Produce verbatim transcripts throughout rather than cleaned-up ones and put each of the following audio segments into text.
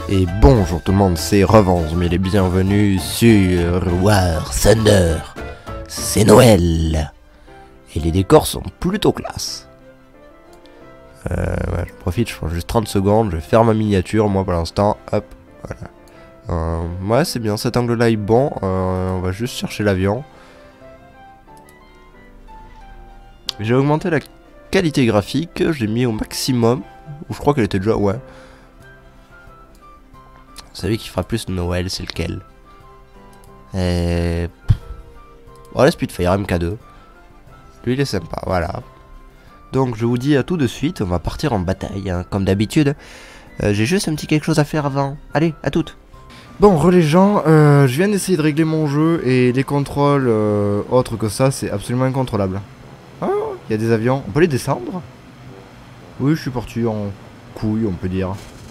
Et bonjour tout le monde, c'est Revanche, mais les bienvenus sur War Thunder. C'est Noël. Et les décors sont plutôt classe. Euh, ouais, je profite, je prends juste trente secondes, je vais faire ma miniature, moi pour l'instant, hop, voilà. Euh, ouais, c'est bien, cet angle-là est bon, euh, on va juste chercher l'avion. J'ai augmenté la qualité graphique, je l'ai mis au maximum, ou je crois qu'elle était déjà, ouais. Celui qui fera plus Noël, c'est lequel? Et... Oh, la Spitfire M K deux. Lui, il est sympa, voilà. Donc, je vous dis à tout de suite, on va partir en bataille, hein, comme d'habitude. Euh, J'ai juste un petit quelque chose à faire avant. Allez, à toutes. Bon, re les gens, euh, je viens d'essayer de régler mon jeu et les contrôles euh, autres que ça, c'est absolument incontrôlable. Ah, il y a des avions. On peut les descendre? Oui, je suis parti en couille, on peut dire.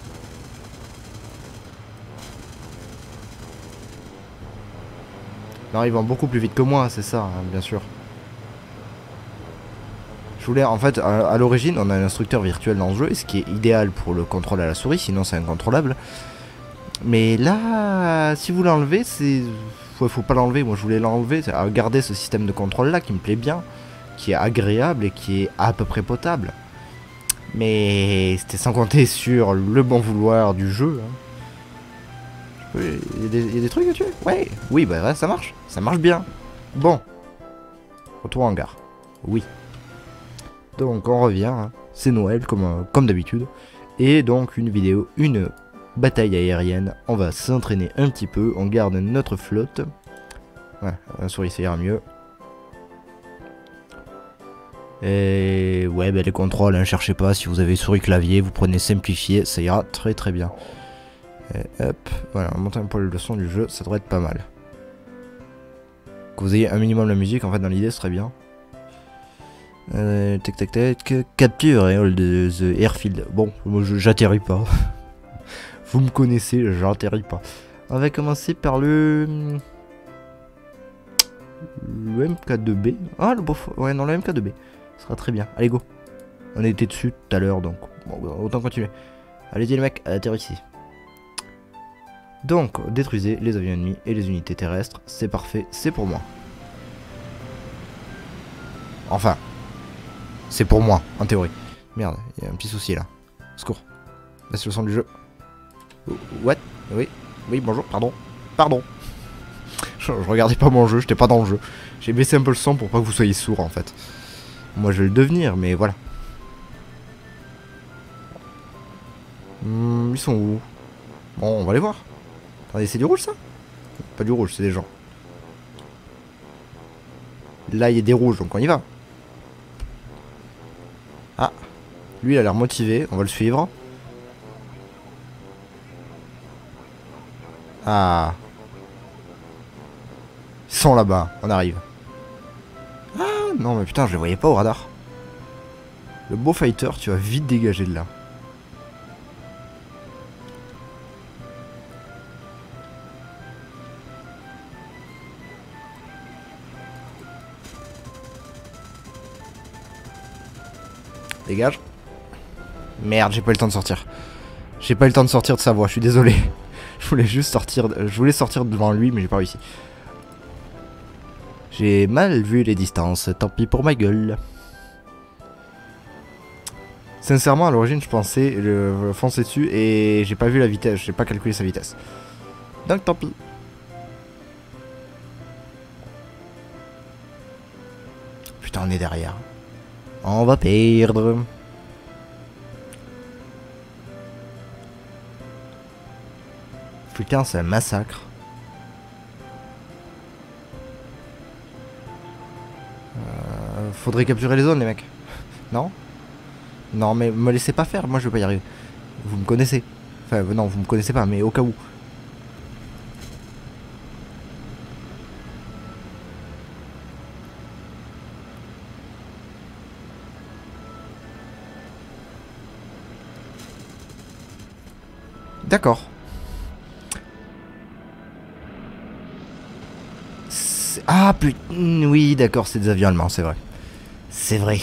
Non, ils vont beaucoup plus vite que moi, c'est ça, hein, bien sûr. Je voulais, en fait, à, à l'origine, on a un instructeur virtuel dans le jeu, ce qui est idéal pour le contrôle à la souris, sinon c'est incontrôlable. Mais là, si vous l'enlevez, c'est... Ouais, faut pas l'enlever, moi je voulais l'enlever, garder ce système de contrôle-là qui me plaît bien, qui est agréable et qui est à peu près potable. Mais c'était sans compter sur le bon vouloir du jeu, hein. Il y, y a des trucs à tuer? Ouais, oui, bah ouais, ça marche. Ça marche bien. Bon. Retour en gare. Oui. Donc on revient. Hein. C'est Noël comme, euh, comme d'habitude. Et donc une vidéo, une bataille aérienne. On va s'entraîner un petit peu. On garde notre flotte. Ouais, la souris ça ira mieux. Et ouais, bah les contrôles, hein, cherchez pas. Si vous avez souris clavier, vous prenez simplifié. Ça ira très très bien. Et hop, voilà, on monte un peu le son du jeu, ça devrait être pas mal. Que vous ayez un minimum la musique, en fait, dans l'idée, ce serait bien. Euh, tac tac tac, capture et hold the airfield. Bon, moi j'atterris pas. Vous me connaissez, j'atterris pas. On va commencer par le... Le M K deux B. Ah, le beau... Ouais, non, le M K deux B. Ce sera très bien. Allez, go. On était dessus tout à l'heure, donc bon, autant continuer. Allez-y les mecs, atterrissez. Donc, détruisez les avions ennemis et les unités terrestres. C'est parfait, c'est pour moi. Enfin, c'est pour moi, en théorie. Merde, il y a un petit souci là. Secours. Baisse le son du jeu. What? Oui, oui, bonjour, pardon. Pardon. Je, je regardais pas mon jeu, j'étais pas dans le jeu. J'ai baissé un peu le son pour pas que vous soyez sourds en fait. Moi je vais le devenir, mais voilà. Hmm, ils sont où? Bon, on va les voir. Attendez, c'est du rouge ça? Pas du rouge, c'est des gens. Là, il y a des rouges, donc on y va. Ah, lui, il a l'air motivé, on va le suivre. Ah. Ils sont là-bas, on arrive. Ah, non, mais putain, je les voyais pas au radar. Le beau fighter, tu vas vite dégager de là. Dégage. Merde, j'ai pas eu le temps de sortir. J'ai pas eu le temps de sortir de sa voie, je suis désolé. Je voulais juste sortir, je voulais sortir devant lui, mais j'ai pas réussi. J'ai mal vu les distances, tant pis pour ma gueule. Sincèrement, à l'origine, je pensais le foncer dessus et j'ai pas vu la vitesse, j'ai pas calculé sa vitesse. Donc tant pis. Putain, on est derrière. On va perdre. Putain, c'est un massacre. Euh, faudrait capturer les zones, les mecs. Non? Non, mais me laissez pas faire, moi je vais pas y arriver. Vous me connaissez. Enfin, non, vous me connaissez pas, mais au cas où. D'accord. Ah putain, oui d'accord, c'est des avions allemands, c'est vrai. C'est vrai.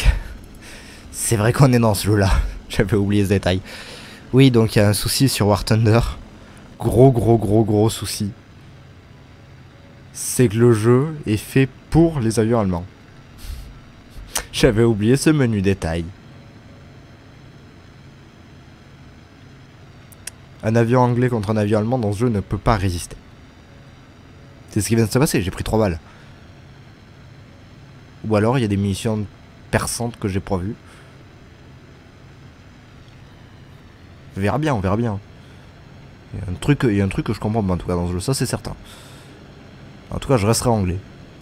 C'est vrai qu'on est dans ce jeu là. J'avais oublié ce détail. Oui, donc il y a un souci sur War Thunder. gros gros gros gros souci, c'est que le jeu est fait pour les avions allemands. J'avais oublié ce menu détail. Un avion anglais contre un avion allemand dans ce jeu ne peut pas résister. C'est ce qui vient de se passer, j'ai pris trois balles. Ou alors il y a des munitions perçantes que j'ai pas vues. On verra bien, on verra bien. Il y a un truc, il y a un truc que je comprends pas en tout cas dans ce jeu, ça c'est certain. En tout cas, je resterai anglais.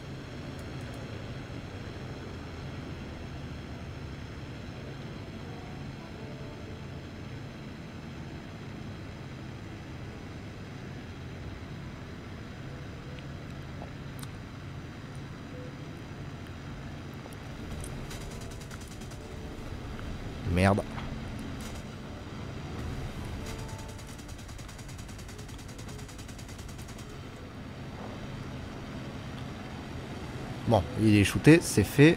Merde. Bon, il est shooté, c'est fait.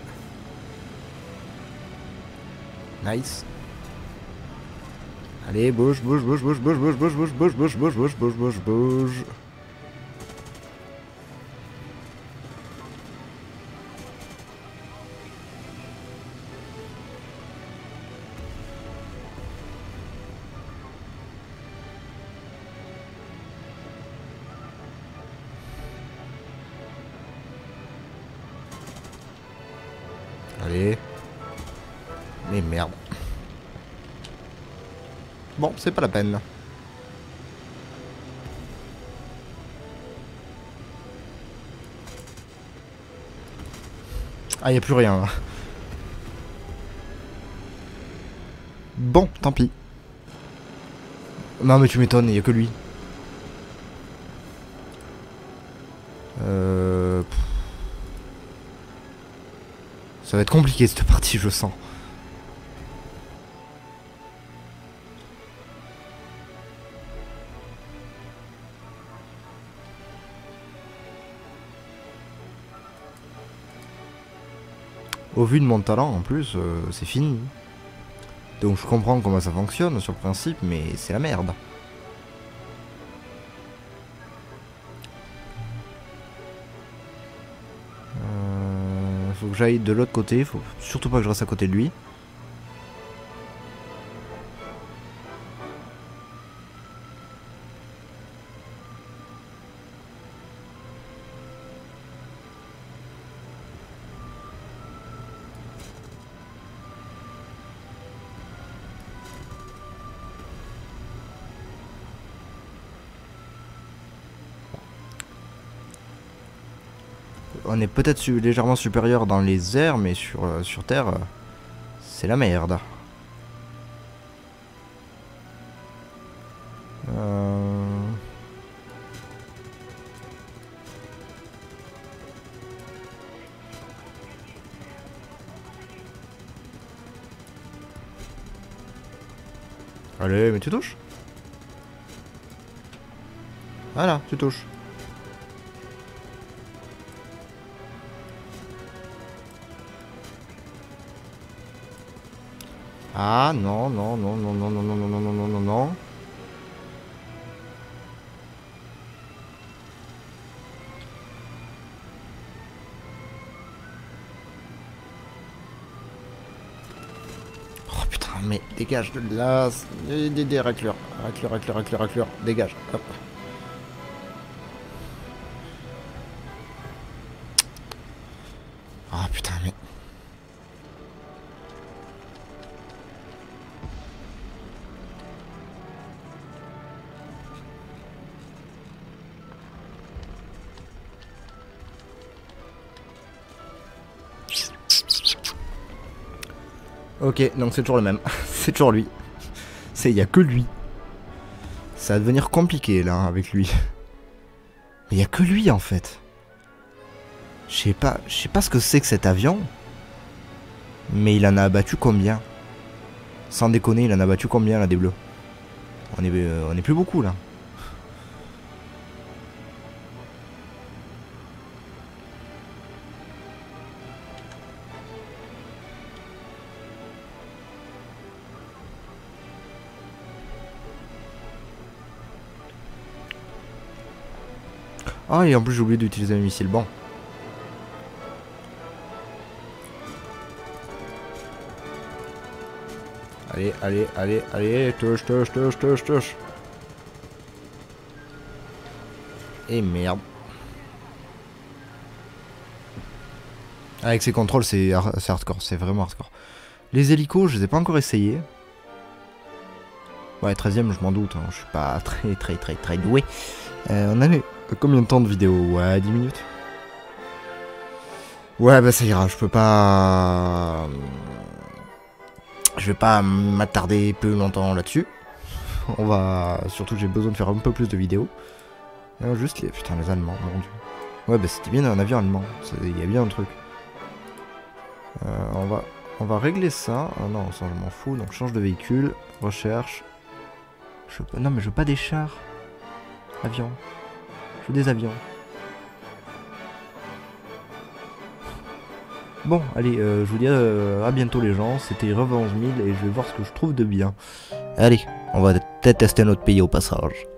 Nice. Allez, bouge, bouge, bouge, bouge, bouge, bouge, bouge, bouge, bouge, bouge, bouge, bouge, bouge, bouge, bouge. Allez. Mais merde. Bon, c'est pas la peine. Ah, y a plus rien là. Bon, tant pis. Non mais tu m'étonnes, y a que lui. Euh... Ça va être compliqué cette partie, je sens. Au vu de mon talent, en plus, euh, c'est fini. Donc je comprends comment ça fonctionne sur le principe, mais c'est la merde. Euh, faut que j'aille de l'autre côté, faut surtout pas que je reste à côté de lui. On est peut-être su légèrement supérieur dans les airs, mais sur, euh, sur Terre, euh, c'est la merde. Euh... Allez, mais tu touches. Voilà, tu touches. Ah non, non, non, non, non, non, non, non, non, non, non, non, non. Oh putain, mais dégage de là. Des, des, des raclures. Raclure, raclure, raclure, raclure. Dégage. Hop. Ah putain, mais. Ok, donc c'est toujours le même. C'est toujours lui. C'est, y a que lui. Ça va devenir compliqué là avec lui. Mais y a que lui en fait. Je sais pas, je sais pas ce que c'est que cet avion. Mais il en a abattu combien? Sans déconner, il en a abattu combien là des bleus? On est, euh, on est plus beaucoup là. Ah, et en plus j'ai oublié d'utiliser un missile. Bon. Allez, allez, allez, allez, touche, touche, touche, touche, touche. Et merde. Avec ces contrôles, c'est hard hardcore, c'est vraiment hardcore. Les hélicos, je les ai pas encore essayés. Ouais, treizième, je m'en doute, hein. Je suis pas très, très, très, très doué. Euh, on a eu combien de temps de vidéo? Ouais, dix minutes. Ouais, bah ça ira, je peux pas... Je vais pas m'attarder plus longtemps là-dessus. On va... Surtout que j'ai besoin de faire un peu plus de vidéos. Non, juste les... Putain, les Allemands, mon dieu. Ouais, bah c'était bien un avion allemand. Il y a bien un truc. Euh, on va... On va régler ça. Ah non, ça je m'en fous. Donc change de véhicule. Recherche. Je... Non, mais je veux pas des chars. Avions. Je veux des avions. Bon, allez, euh, je vous dis euh, à bientôt les gens. C'était Rev onze mille et je vais voir ce que je trouve de bien. Allez, on va peut-être tester notre pays au passage.